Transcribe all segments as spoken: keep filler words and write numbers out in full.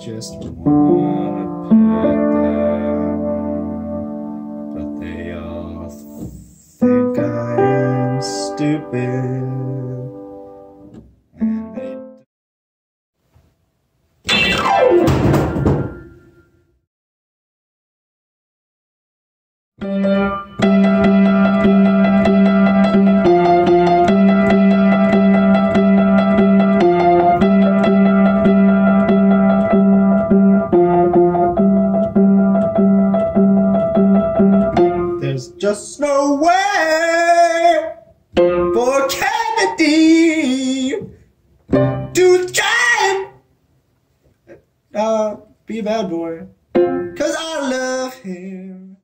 just wanna pet them, but they all think I am stupid, and they There's just no way for Kennedy to try and uh, be a bad boy, 'cause I love him.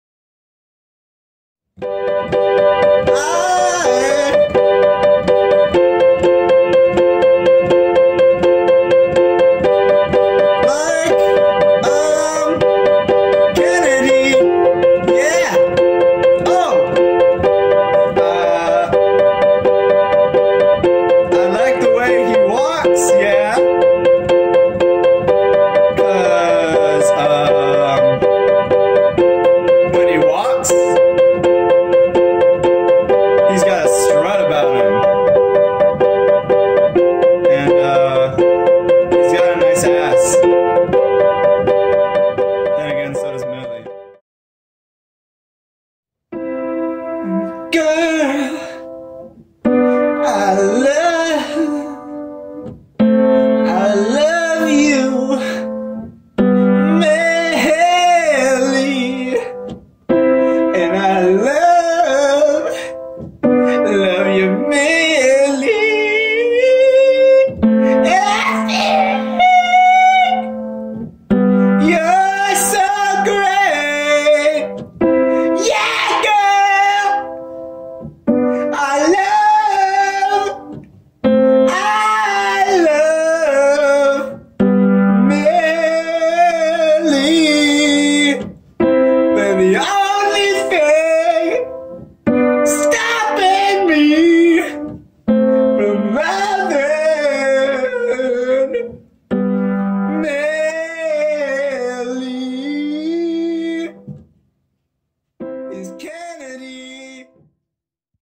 Girl, I love, I love you, madly, and I love, love you, madly. You're so great, yeah, girl. I love, I love Millie. But the only thing stopping me from loving Millie is